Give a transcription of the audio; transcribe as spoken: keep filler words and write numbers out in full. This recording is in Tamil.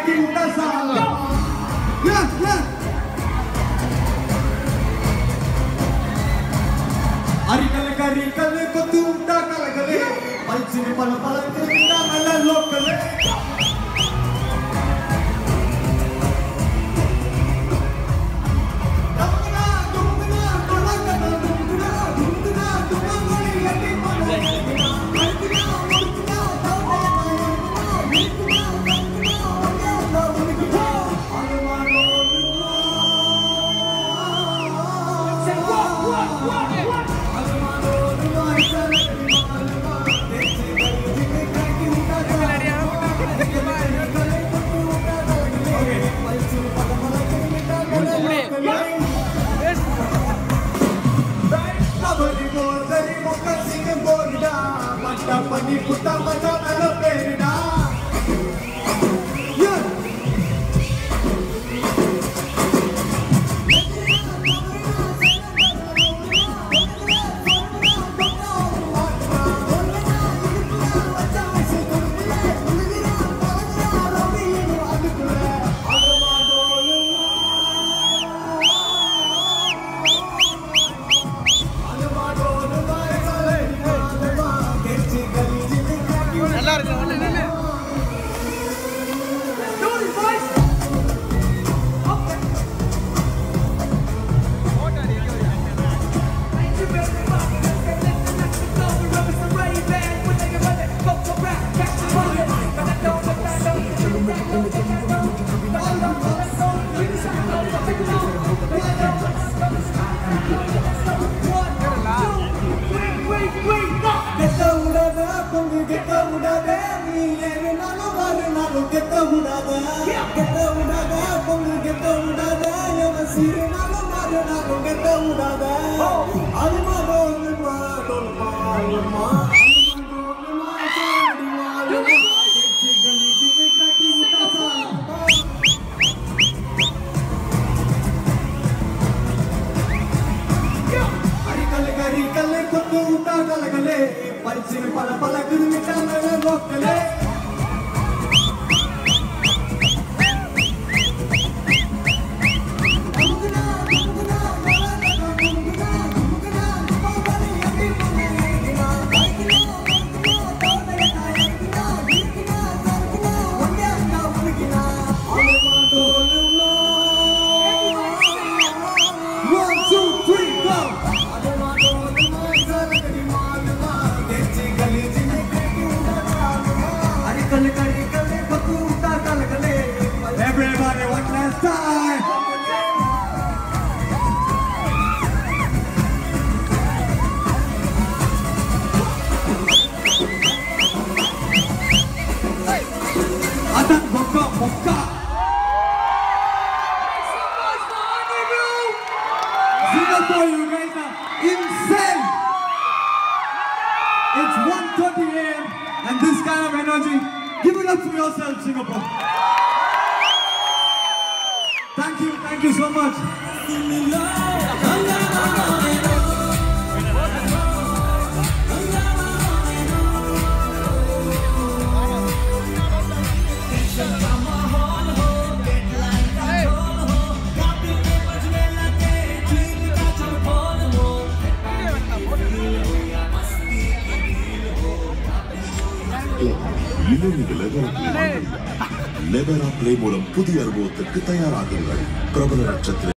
Arikal karikal ko tumta kalagale, palsini pala pala kita nala lokale. Pani puta macha melo perina yeah Everybody, one last time. Adan bokka bokka. Singapore, you guys are insane. It's one thirty a m and this kind of energy. Give it up for yourself, Singapore. Thank you, thank you so much. லெவரா பிளே மூலம் புதிய அனுபவத்திற்கு தயாராகுங்கள். பிரபல நட்சத்திர